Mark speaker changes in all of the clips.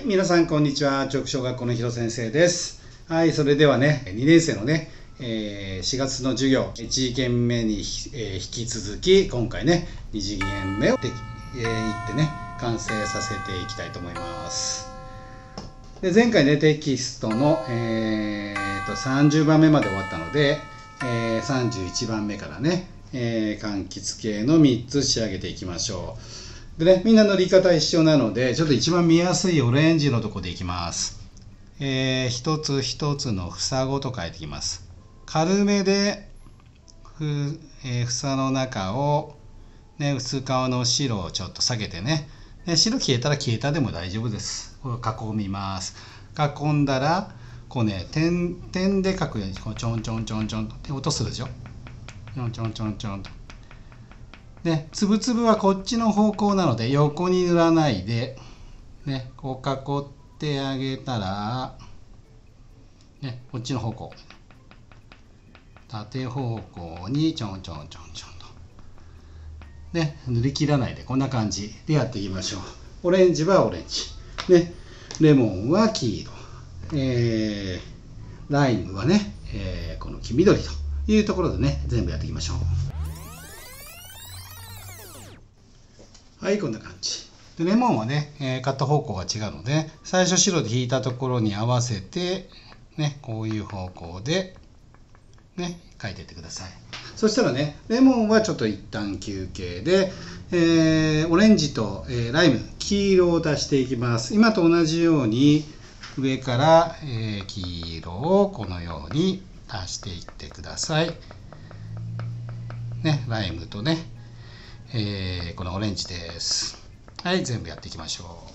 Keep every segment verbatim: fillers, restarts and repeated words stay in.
Speaker 1: 皆さんこんにちは。直小学校の広先生です。はい、それではね、にねん生のね、えー、しがつの授業、いち次元目に、えー、引き続き、今回ね、に次元目をで、えー、いってね、完成させていきたいと思います。で前回ね、テキストの、えー、とさんじゅうばんめまで終わったので、えー、さんじゅういちばんめからね、えー、柑橘系のみっつ仕上げていきましょう。でね、みんなの塗り方一緒なので、ちょっと一番見やすいオレンジのところでいきます。えー、一つ一つの房ごと書いていきます。軽めでふ、えー、房の中を、ね、薄皮の白をちょっと下げてね、ね白消えたら消えたでも大丈夫です。これ囲みます。囲んだら、こうね、点、点で書くように、こうちょんちょんちょんちょんと音するでしょ。ちょんちょんちょんちょんと。で、つぶつぶはこっちの方向なので横に塗らないで、ね、こう囲ってあげたら、ね、こっちの方向。縦方向にちょんちょんちょんちょんと。ね、塗り切らないでこんな感じでやっていきましょう。オレンジはオレンジ。ね、レモンは黄色。えー、ライムはね、えー、この黄緑というところでね、全部やっていきましょう。はい、こんな感じ。でレモンはね、えー、カット方向が違うので、最初白で引いたところに合わせて、ね、こういう方向で、ね、描いていってください。そしたらね、レモンはちょっと一旦休憩で、えー、オレンジと、えー、ライム、黄色を足していきます。今と同じように、上から、えー、黄色をこのように足していってください。ね、ライムとね、えー、このオレンジです。はい、全部やっていきましょ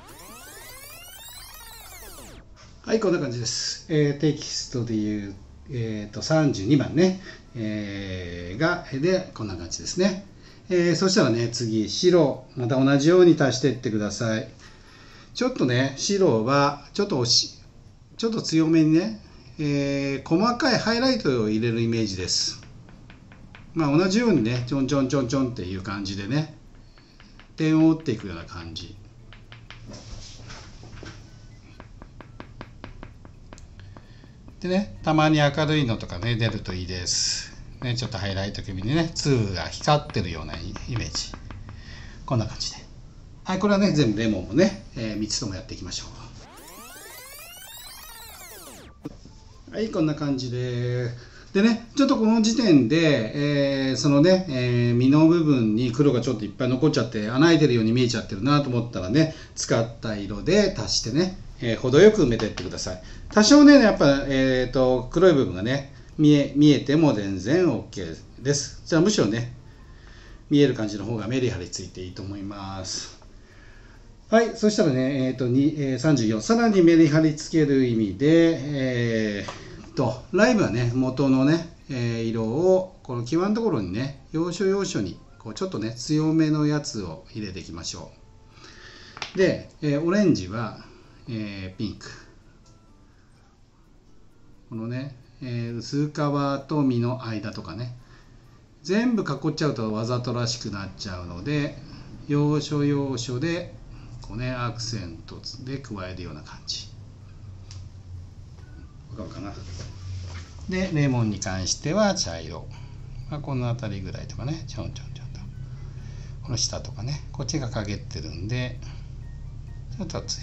Speaker 1: う。はい、こんな感じです。えー、テキストでいう、えー、とさんじゅうにばんね、えー、がでこんな感じですね。えー、そしたらね、次白また同じように足していってください。ちょっとね、白はちょっと押しちょっと強めにね、えー、細かいハイライトを入れるイメージです。まあ同じようにね、ちょんちょんちょんちょんっていう感じでね、点を打っていくような感じ。でね、たまに明るいのとかね、出るといいです。ね、ちょっとハイライト気味にね、ツーが光ってるようなイメージ。こんな感じで。はい、これはね、全部レモンもね、えー、みっつともやっていきましょう。はい、こんな感じで。でね、ちょっとこの時点で、えー、そのね、えー、実の部分に黒がちょっといっぱい残っちゃって穴開いてるように見えちゃってるなと思ったらね、使った色で足してね、えー、程よく埋めていってください。多少ね、やっぱ、えーと、黒い部分がね、見え、見えても全然 OK です。じゃあむしろね、見える感じの方がメリハリついていいと思います。はい、そしたらね、えーと、えー、さんじゅうよん、さらにメリハリつける意味で、えーとライムはね、元のね、えー、色をこの際のところにね、要所要所にこうちょっとね、強めのやつを入れていきましょう。で、えー、オレンジは、えー、ピンク。このね、えー、薄皮と実の間とかね、全部囲っちゃうとわざとらしくなっちゃうので、要所要所でこうね、アクセントで加えるような感じ。わかるかな。で、レモンに関しては茶色。まあ、この辺りぐらいとかね、ちょんちょんちょんと。この下とかね、こっちが陰ってるんで、ちょっと強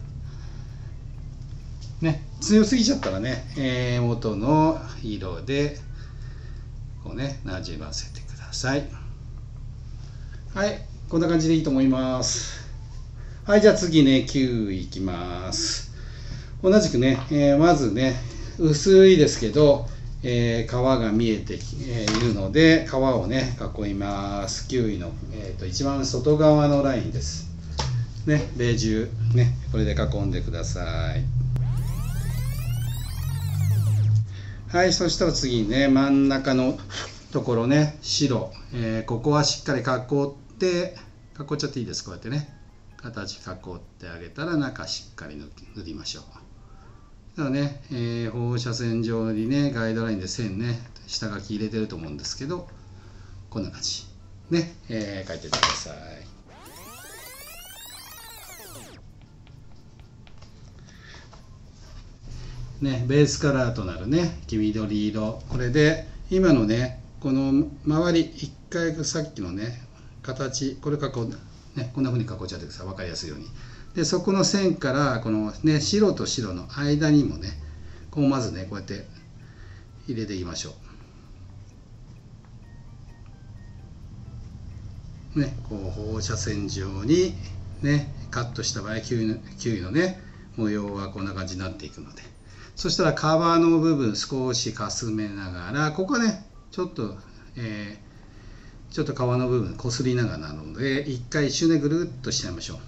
Speaker 1: めだ。ね、強すぎちゃったらね、えー、元の色で、こうね、なじませてください。はい、こんな感じでいいと思います。はい、じゃあ次ね、きゅういきます。同じくね、えー、まずね、薄いですけど、えー、皮が見えているので、皮をね、囲います。きゅういの、えー、と一番外側のラインです。ね、ベージュ、ね、これで囲んでください。はい、そしたら次ね、真ん中のところね、白、えー、ここはしっかり囲って、囲っちゃっていいです、こうやってね。形囲ってあげたら中しっかり塗りましょう。だからね、えー、放射線上にね、ガイドラインで線ね、下書き入れてると思うんですけど、こんな感じ。ね、えー、書いてってください。 ね、ベースカラーとなるね黄緑色、これで今のねこの周り一回さっきのね形、これ囲う、ね、こんな風に囲っちゃってください、分かりやすいように。でそこの線からこのね白と白の間にもねこうまずねこうやって入れていきましょう。ね、こう放射線状にねカットした場合キウイの、キウイのね模様はこんな感じになっていくので、そしたら皮の部分少しかすめながら、ここはねちょっと、えー、ちょっと皮の部分こすりながらなので一回一周でぐるっとしちゃいましょう。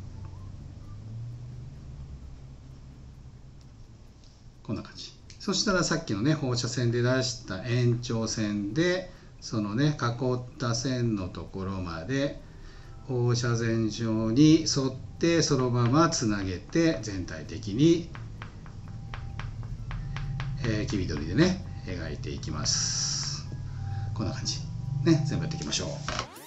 Speaker 1: こんな感じ。そしたらさっきのね放射線で出した延長線でそのね囲った線のところまで放射線状に沿ってそのままつなげて全体的に、えー、黄緑でね描いていきます。こんな感じね、全部やっていきましょう。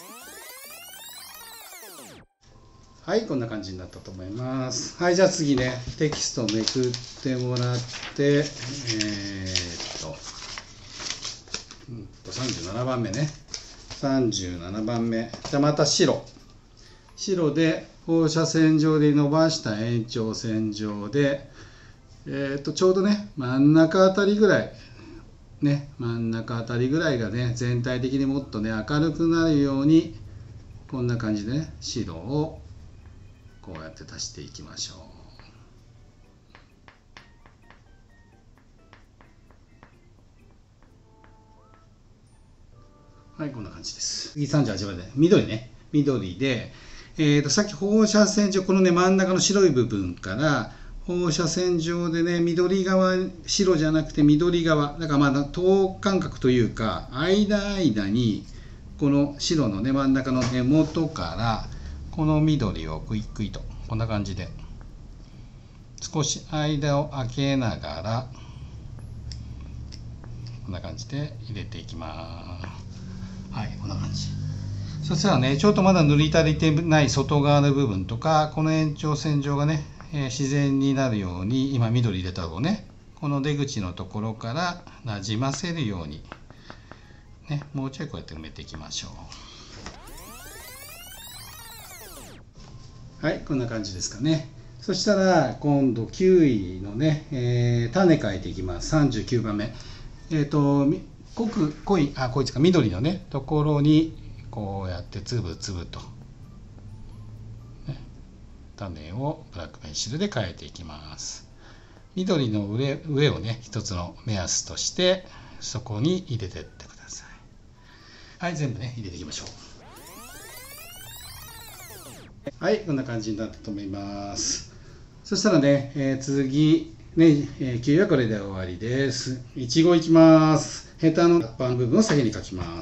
Speaker 1: はい、こんな感じになったと思います。はい、じゃあ次ねテキストをめくってもらって、えー、っと、うんとさんじゅうななばんめね、さんじゅうななばんめ、じゃあまた白白で放射線状で伸ばした延長線上で、えー、とちょうどね真ん中あたりぐらいね真ん中あたりぐらいがね全体的にもっとね明るくなるようにこんな感じでね白をこうやって足していきましょう。はい、こんな感じです。次さんじゅうはちばんで緑ね、緑でえー、とさっき放射線上、このね真ん中の白い部分から放射線上でね緑側、白じゃなくて緑側だからまあ等間隔というか間間にこの白のね真ん中の根元からこの緑をクイックイとこんな感じで少し間を空けながらこんな感じで入れていきます。はい、こんな感じ。そしたらねちょっとまだ塗り足りてない外側の部分とかこの延長線上がね、えー、自然になるように今緑入れたのをねこの出口のところからなじませるようにねもうちょいこうやって埋めていきましょう。はい、こんな感じですかね。そしたら今度キウイのね、えー、種描いていきます。さんじゅうきゅうばんめ、えっ、ー、と濃く濃いあこいつか緑のねところにこうやってつぶつぶと、ね、種をブラックペンシルで描いていきます。緑の上、上をね一つの目安としてそこに入れてってください。はい、全部ね入れていきましょう。はい、こんな感じになったと思います。そしたらね、えー、次ね、えー、キウイはこれで終わりです。いちごいきます。ヘタの葉っぱの部分を先に描きます。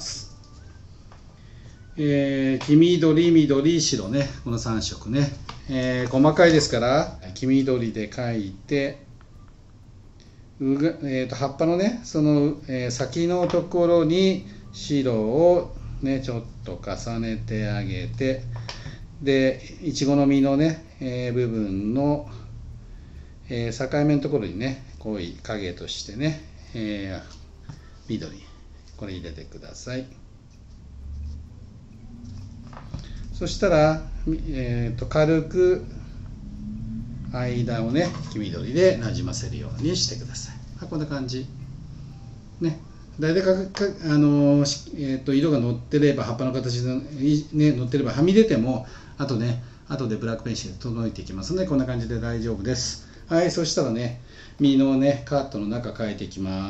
Speaker 1: えー、黄緑、緑、白ね、このさんしょくね、えー、細かいですから黄緑で描いてうが、えー、と葉っぱのねその、えー、先のところに白をねちょっと重ねてあげて、でいちごの実のね、えー、部分の、えー、境目のところにね濃い影としてね、えー、緑これ入れてください。そしたら、えー、と軽く間をね黄緑でなじませるようにしてください。あ、こんな感じね。大体かかあのーえー、と色が乗ってれば葉っぱの形で、ね、乗ってればはみ出てもあとね後でブラックペンシルで整えていきますのでこんな感じで大丈夫です。はい、そしたらね実のねカットの中描いていきます。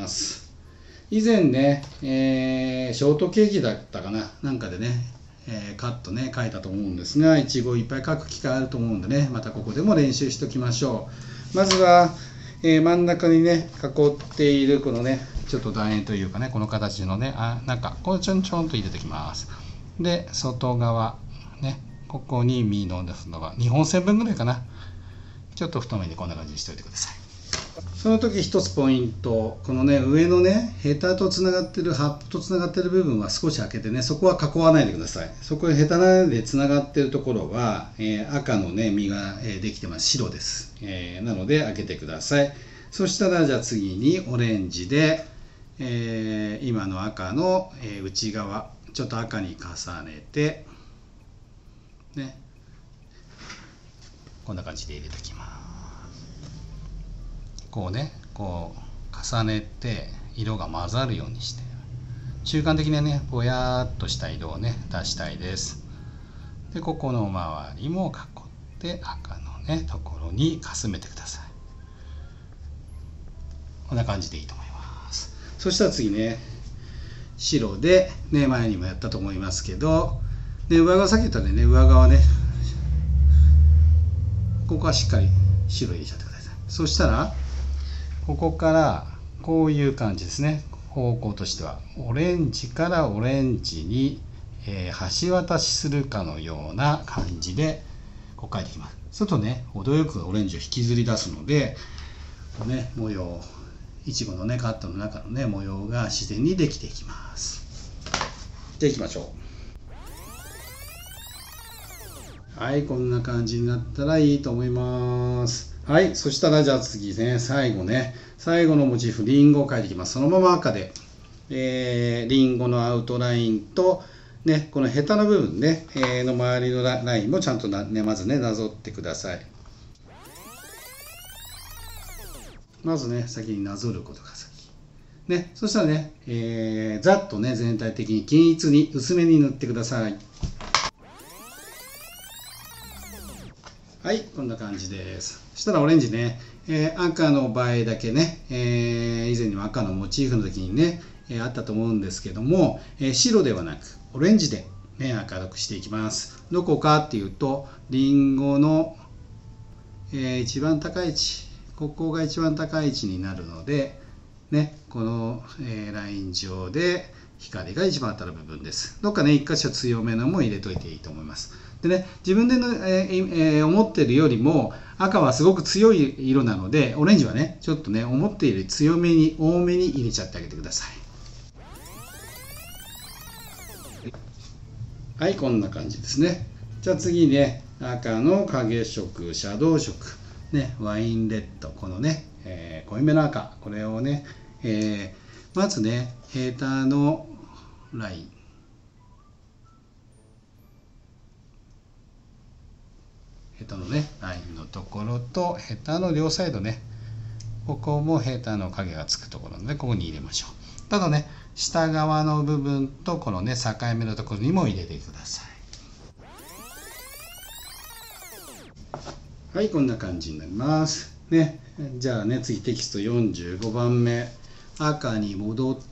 Speaker 1: 以前ね、えー、ショートケーキだったかななんかでねえー、カットね書いたと思うんですが、いちごいっぱい描く機会あると思うんでねまたここでも練習しておきましょう。まずは、えー、真ん中にね囲っているこのねちょっと楕円というかねこの形のねあなんかこれちょんちょんと入れてきます。で外側ねここに実ののがにほんせんぶんぐらいかな、ちょっと太めにこんな感じにしておいてください。その時一つポイント、このね上のねヘタとつながってる葉っぱとつながってる部分は少し開けてねそこは囲わないでください。そこへヘタでつながってるところは、えー、赤のね実が、えー、できてます。白です、えー、なので開けてください。 そしたらじゃあ次にオレンジで、えー、今の赤の、えー、内側ちょっと赤に重ねてね、こんな感じで入れていきます。こうね、こう重ねて色が混ざるようにして、中間的にねぼやっとした色をね出したいです。でここの周りも囲って赤のねところにかすめてください。こんな感じでいいと思います。そしたら次ね、白でね、前にもやったと思いますけど、で上側さっき言ったね、上側ね、ここはしっかり白入れちゃってください。そしたらここからこういう感じですね。方向としてはオレンジからオレンジに、えー、橋渡しするかのような感じでこう描いていきます。そうするとね、程よくオレンジを引きずり出すので、こうね、模様、いちごのねカットの中のね模様が自然にできていきます。じゃあいきましょう。はい、こんな感じになったらいいと思います。はい、そしたらじゃあ次ね、最後ね、最後のモチーフ、リンゴを描いていきます。そのまま赤で、えー、リンゴのアウトラインと、ね、このヘタの部分ね、えー、の周りのラインもちゃんとな、ね、まずね、なぞってください。まずね、先になぞることが先。ね、そしたらね、えー、ざっとね、全体的に均一に薄めに塗ってください。はい、こんな感じです。そしたらオレンジね、えー、赤の場合だけね、えー、以前にも赤のモチーフの時にね、えー、あったと思うんですけども、えー、白ではなくオレンジで、ね、明るくしていきます。どこかっていうと、リンゴの、えー、一番高い位置、ここが一番高い位置になるので、ね、この、えー、ライン上で光が一番当たる部分です。どっかね、一箇所強めのも入れといていいと思います。でね、自分での、えーえー、思ってるよりも赤はすごく強い色なので、オレンジはね、ちょっとね、思っているより強めに、多めに入れちゃってあげてください。はい、こんな感じですね。じゃあ次ね、赤の影色、シャドウ色、ね、ワインレッド、このね、えー、濃いめの赤、これをね、えー、まずね、ヘーターのライン、ヘタのね、ラインのところと、ヘタの両サイドね、ここもヘタの影がつくところなので、ここに入れましょう。ただね、下側の部分と、このね、境目のところにも入れてください。はい、こんな感じになります。ね、じゃあね、次テキストよんじゅうごばんめ、赤に戻って、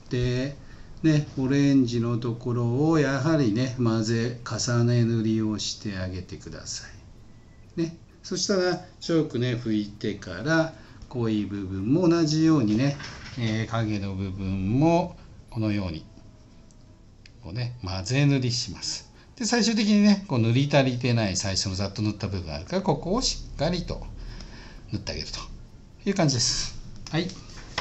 Speaker 1: ね、オレンジのところをやはりね、混ぜ、重ね塗りをしてあげてください。ね、そしたらチョークね拭いてから濃い部分も同じようにね、えー、影の部分もこのようにこうね混ぜ塗りします。で最終的にねこう塗り足りてない最初のざっと塗った部分があるから、ここをしっかりと塗ってあげるという感じです。はい、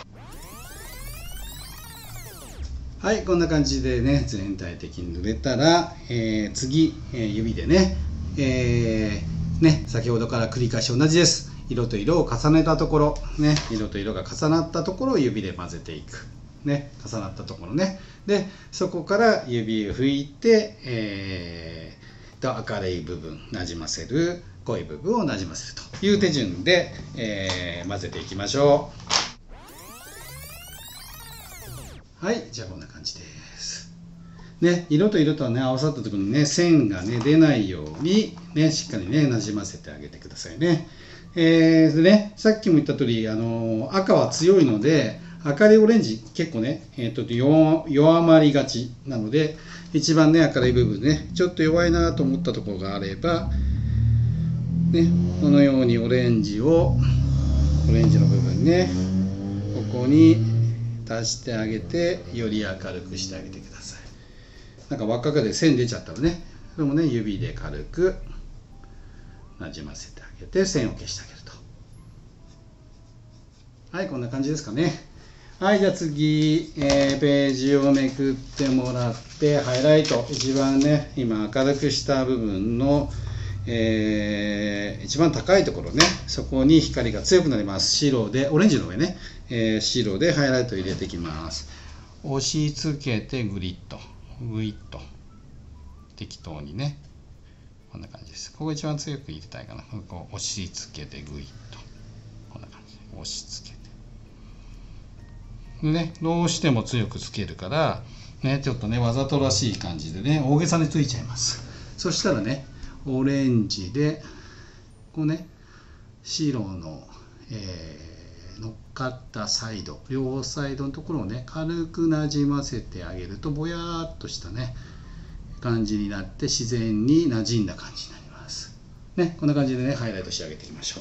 Speaker 1: はい、こんな感じでね全体的に塗れたら、えー、次、えー、指でね、えーね、先ほどから繰り返し同じです。色と色を重ねたところ、ね、色と色が重なったところを指で混ぜていく。ね、重なったところね。で、そこから指を拭いて、えー、と明るい部分、なじませる、濃い部分をなじませるという手順で、えー、混ぜていきましょう。はい、じゃあこんな感じです。ね、色と色とはね合わさった時にね線がね出ないようにねしっかりねなじませてあげてくださいね。えー、でねさっきも言った通りあの赤は強いので明るいオレンジ結構ね、えー、と 弱, 弱まりがちなので、一番ね明るい部分ねちょっと弱いなと思ったところがあればねこのようにオレンジをオレンジの部分ねここに足してあげてより明るくしてあげてください。なんか輪っかで線出ちゃったらね、それもね指で軽くなじませてあげて線を消してあげると。はい、こんな感じですかね。はい、じゃあ次、えー、ページをめくってもらってハイライト、一番ね今明るくした部分の、 えー、一番高いところね、そこに光が強くなります。白で、オレンジの上ね、えー、白でハイライトを入れていきます。押し付けてグリッと、グイッと、適当にね、こんな感じです。ここ一番強く入れたいかな。こう押し付けてグイッと、こんな感じで押し付けて。でね、どうしても強くつけるから、ね、ちょっとね、わざとらしい感じでね、大げさについちゃいます。そしたらね、オレンジで、こうね、白の、えー、乗っかったサイド、両サイドのところをね、軽くなじませてあげると、ぼやーっとしたね、感じになって、自然になじんだ感じになります。ね、こんな感じでね、ハイライト仕上げていきましょう。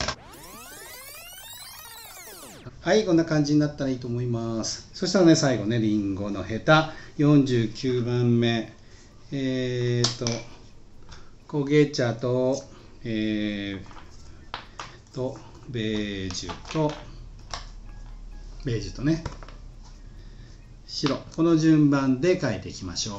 Speaker 1: はい、こんな感じになったらいいと思います。そしたらね、最後ね、リンゴのヘタ、よんじゅうきゅうばんめ、えーと、焦げ茶と、えー、と、ベージュと、ベージュとね、白。この順番で描いていきましょう。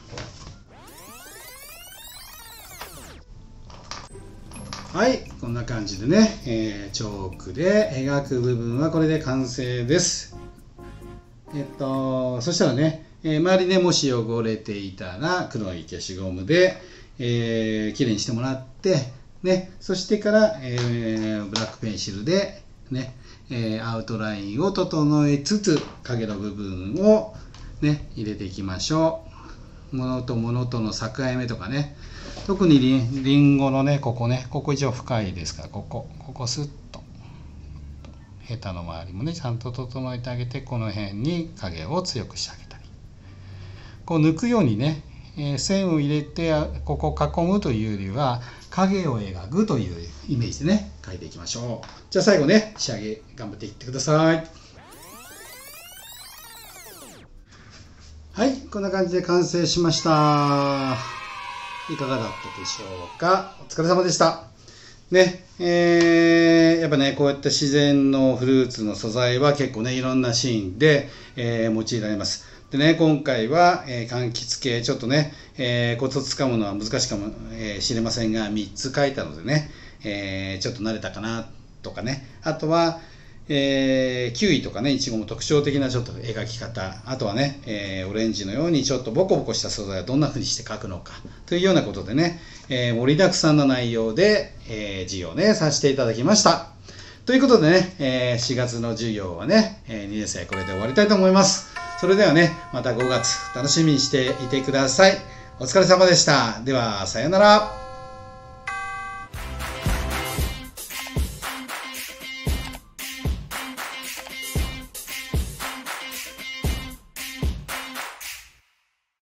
Speaker 1: はい、こんな感じでね、えー、チョークで描く部分はこれで完成です。えっと、そしたらね、えー、周りね、もし汚れていたら黒い消しゴムで、えー、きれいにしてもらって、ね、そしてから、えー、ブラックペンシルで、ね、えー、アウトラインを整えつつ、影の部分を、ね、入れていきましょう。ものとものとの境目とかね、特にリン、リンゴのね、ここね、ここ一応深いですから、ここ、ここスッと、ヘタの周りもね、ちゃんと整えてあげて、この辺に影を強くしてあげたり。こう抜くようにね、えー、線を入れてここを囲むというよりは影を描くというイメージでね描いていきましょう。じゃあ最後ね仕上げ頑張っていってください。はい、こんな感じで完成しました。いかがだったでしょうか。お疲れ様でしたね。えー、やっぱねこうやって自然のフルーツの素材は結構ねいろんなシーンで、えー、用いられます。でね、今回は、えー、柑橘系ちょっとね、えー、コツをつかむのは難しいかも、えー、しれませんがみっつ書いたのでね、えー、ちょっと慣れたかなとかね、あとは、えー、キウイとかねいちごも特徴的なちょっと描き方、あとはね、えー、オレンジのようにちょっとボコボコした素材をどんな風にして描くのかというようなことでね、えー、盛りだくさんな内容で、えー、授業をねさせていただきました。ということでね、えー、しがつの授業はね、えー、にねん生これで終わりたいと思います。それではね、またごがつ楽しみにしていてください。お疲れ様でした。では、さようなら。